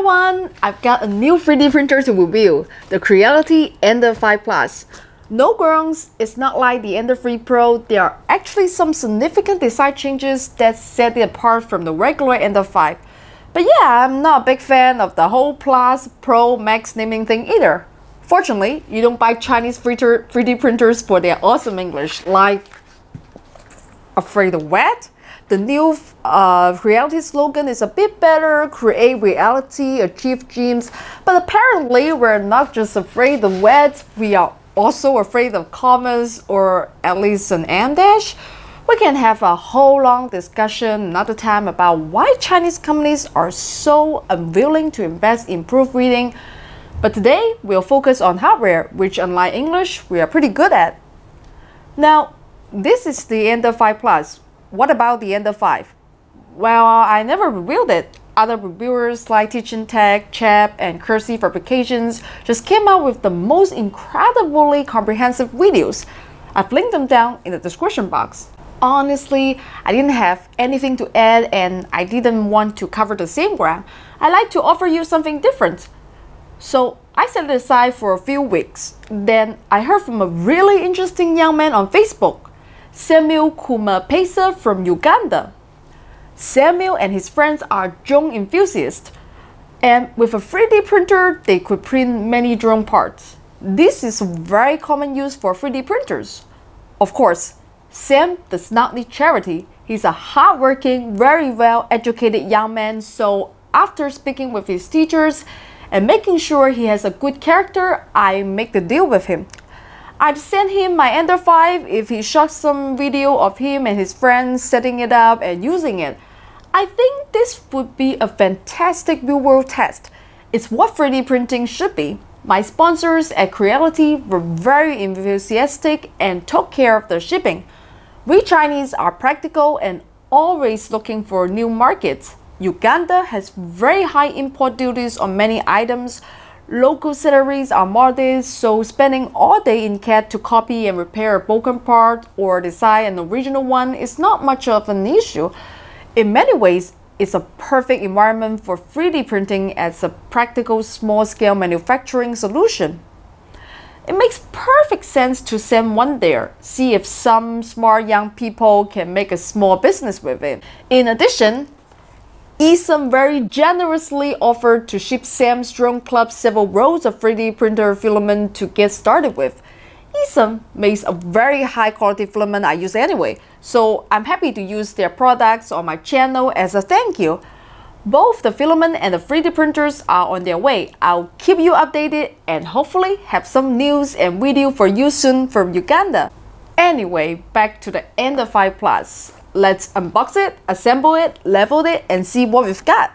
everyone! I've got a new 3D printer to review, the Creality Ender 5 Plus. No groans, it's not like the Ender 3 Pro. There are actually some significant design changes that set it apart from the regular Ender 5. But yeah, I'm not a big fan of the whole Plus, Pro, Max naming thing either. Fortunately, you don't buy Chinese 3D printers for their awesome English, like afraid of wet. The new Creality slogan is a bit better: create reality, achieve dreams. But apparently we're not just afraid of wet, we are also afraid of commas, or at least an em dash. We can have a whole long discussion another time about why Chinese companies are so unwilling to invest in proofreading. But today we'll focus on hardware, which unlike English, we are pretty good at. Now, this is the Ender 5 Plus. What about the Ender 5? Well, I never reviewed it. Other reviewers like Teaching Tech, Chap, and Kersey Fabrications just came out with the most incredibly comprehensive videos. I've linked them down in the description box. Honestly, I didn't have anything to add and I didn't want to cover the same ground. I like to offer you something different. So I set it aside for a few weeks. Then I heard from a really interesting young man on Facebook, Samuel Kumapesa from Uganda. Samuel and his friends are drone enthusiasts, and with a 3D printer, they could print many drone parts. This is a very common use for 3D printers. Of course, Sam does not need charity. He's a hardworking, very well-educated young man, so after speaking with his teachers and making sure he has a good character, I make the deal with him. I'd send him my Ender 5 if he shot some video of him and his friends setting it up and using it. I think this would be a fantastic real-world test. It's what 3D printing should be. My sponsors at Creality were very enthusiastic and took care of the shipping. We Chinese are practical and always looking for new markets. Uganda has very high import duties on many items. Local salaries are modest, so spending all day in CAD to copy and repair a broken part or design an original one is not much of an issue. In many ways, it's a perfect environment for 3D printing as a practical small-scale manufacturing solution. It makes perfect sense to send one there, see if some smart young people can make a small business with it. In addition, Eason very generously offered to ship Sam's Drone Club several rolls of 3D printer filament to get started with. Eason makes a very high quality filament I use anyway, so I'm happy to use their products on my channel as a thank you. Both the filament and the 3D printers are on their way. I'll keep you updated and hopefully have some news and video for you soon from Uganda. Anyway, back to the Ender 5 Plus. Let's unbox it, assemble it, level it, and see what we've got.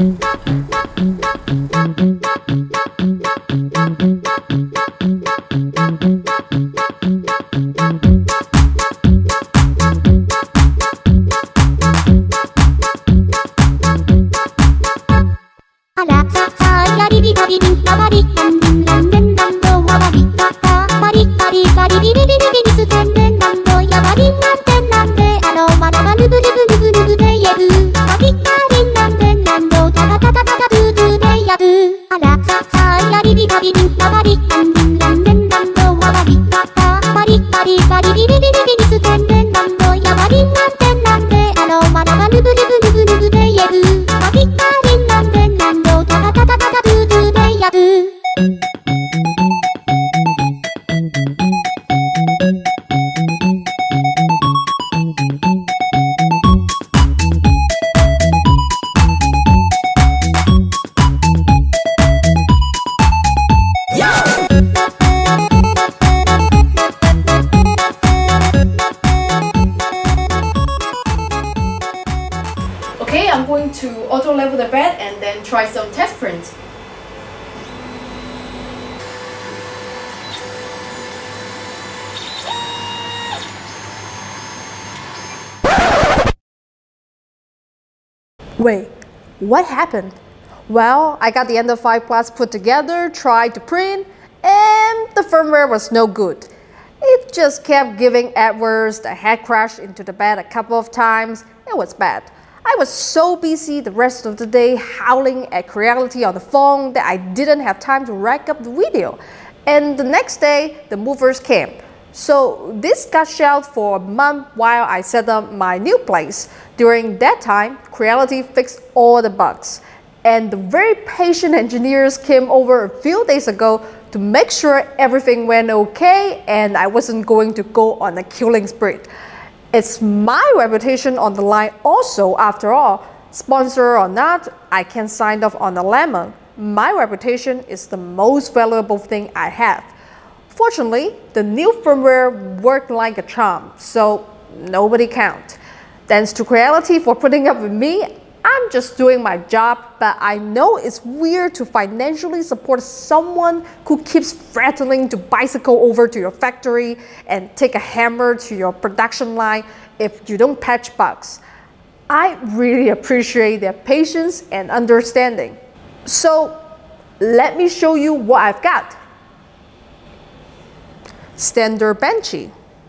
Okay, I'm going to auto level the bed and then try some test prints. Wait, what happened? Well, I got the Ender 5 Plus put together, tried to print, and the firmware was no good. It just kept giving errors, the head crashed into the bed a couple of times. It was bad. I was so busy the rest of the day howling at Creality on the phone that I didn't have time to rack up the video. And the next day, the movers came. So this got shelved for a month while I set up my new place. During that time, Creality fixed all the bugs. And the very patient engineers came over a few days ago to make sure everything went okay and I wasn't going to go on a killing spree. It's my reputation on the line also, after all. Sponsor or not, I can sign off on the lemon. My reputation is the most valuable thing I have. Fortunately, the new firmware worked like a charm, so nobody count. Thanks to Creality for putting up with me. I'm just doing my job, but I know it's weird to financially support someone who keeps threatening to bicycle over to your factory and take a hammer to your production line if you don't patch bugs. I really appreciate their patience and understanding. So let me show you what I've got. Standard Benchy.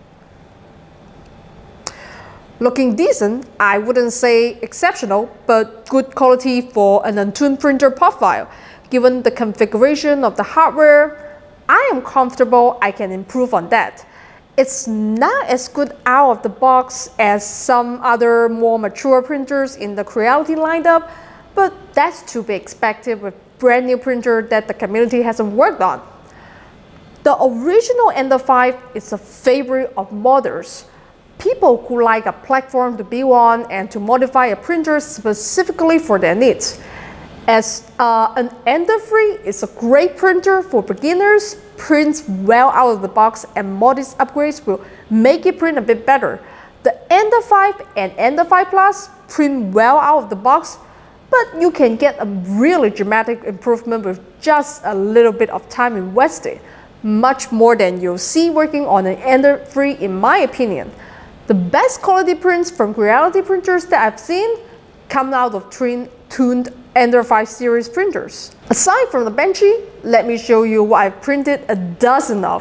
Looking decent, I wouldn't say exceptional, but good quality for an untuned printer profile. Given the configuration of the hardware, I am comfortable I can improve on that. It's not as good out of the box as some other more mature printers in the Creality lineup, but that's to be expected with brand new printer that the community hasn't worked on. The original Ender 5 is a favorite of modders. People who like a platform to build on and to modify a printer specifically for their needs. As an Ender 3 is a great printer for beginners, prints well out of the box, and modest upgrades will make it print a bit better. The Ender 5 and Ender 5 Plus print well out of the box, but you can get a really dramatic improvement with just a little bit of time invested. Much more than you'll see working on an Ender 3 in my opinion. The best quality prints from Creality printers that I've seen come out of tuned Ender 5 series printers. Aside from the Benchy, let me show you what I've printed a dozen of.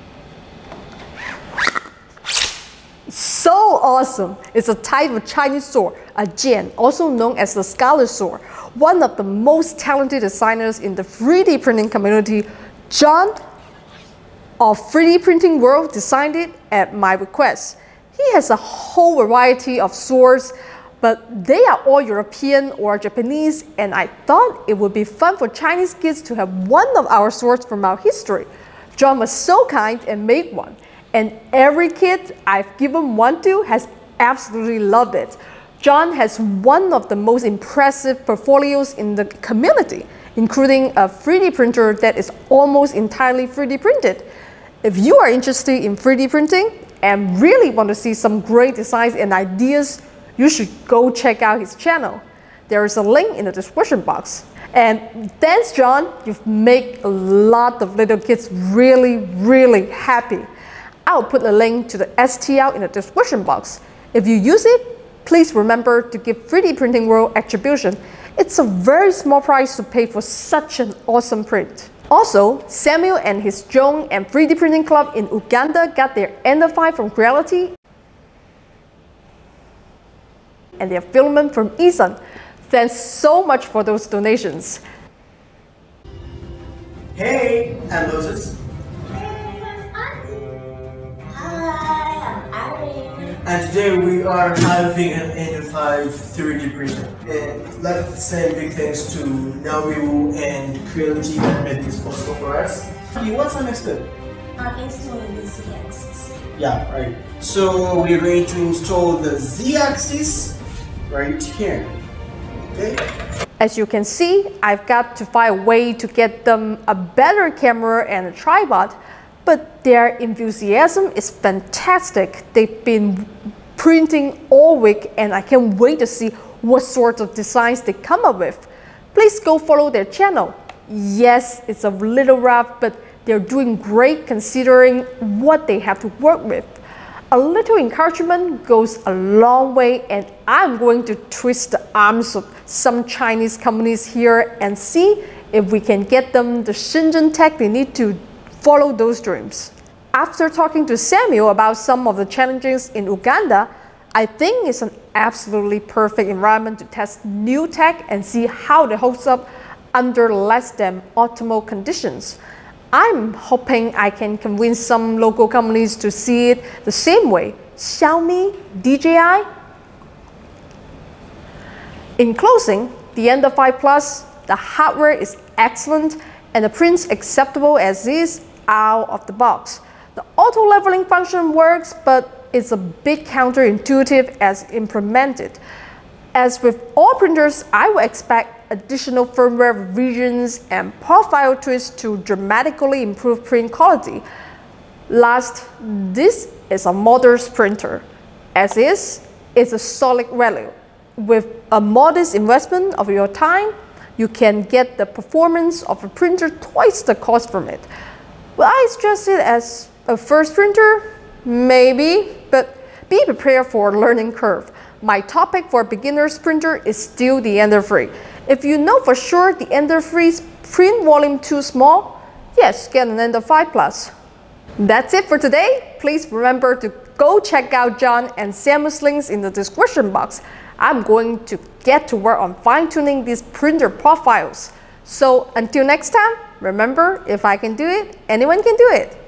So awesome! It's a type of Chinese sword, a jian, also known as the Scarlet Sword. One of the most talented designers in the 3D printing community, John of 3D Printing World, designed it at my request. He has a whole variety of swords, but they are all European or Japanese, and I thought it would be fun for Chinese kids to have one of our swords from our history. John was so kind and made one, and every kid I've given one to has absolutely loved it. John has one of the most impressive portfolios in the community, including a 3D printer that is almost entirely 3D printed. If you are interested in 3D printing and really want to see some great designs and ideas, you should go check out his channel. there is a link in the description box. And thanks, John, you've made a lot of little kids really happy. I'll put a link to the STL in the description box. If you use it, please remember to give 3D Printing World attribution. It's a very small price to pay for such an awesome print. Also, Samuel and his drone and 3D printing club in Uganda got their Ender 5 from Creality and their filament from Eason. Thanks so much for those donations. Hey, I'm Moses. Hi, I'm Irene. And today we are having an Ender 5 3D printer. And I'd like to say big thanks to Nawiu and Creality that made this possible for us. Okay, what's our next step? I'm installing the Z-axis. Yeah, right. So we're going to install the Z-axis right here. Okay? As you can see, I've got to find a way to get them a better camera and a tripod, but their enthusiasm is fantastic. They've been printing all week and I can't wait to see what sorts of designs they come up with. Please go follow their channel. Yes, it's a little rough, but they're doing great considering what they have to work with. A little encouragement goes a long way, and I'm going to twist the arms of some Chinese companies here and see if we can get them the Shenzhen tech they need to follow those dreams. After talking to Samuel about some of the challenges in Uganda, I think it's an absolutely perfect environment to test new tech and see how it holds up under less than optimal conditions. I'm hoping I can convince some local companies to see it the same way. Xiaomi, DJI. In closing, the Ender 5 Plus, the hardware is excellent and the print's acceptable as is out of the box. The auto leveling function works, but it's a bit counterintuitive as implemented. As with all printers, I would expect additional firmware revisions and profile twists to dramatically improve print quality. Last, this is a modest printer. As is, it's a solid value. With a modest investment of your time, you can get the performance of a printer twice the cost from it. Will I stress it as a first printer? Maybe, but be prepared for a learning curve. My topic for beginners printer is still the Ender 3. If you know for sure the Ender 3's print volume too small, yes, get an Ender 5 Plus. That's it for today. Please remember to go check out John and Samuel's links in the description box. I'm going to get to work on fine-tuning these printer profiles. So until next time, remember, if I can do it, anyone can do it.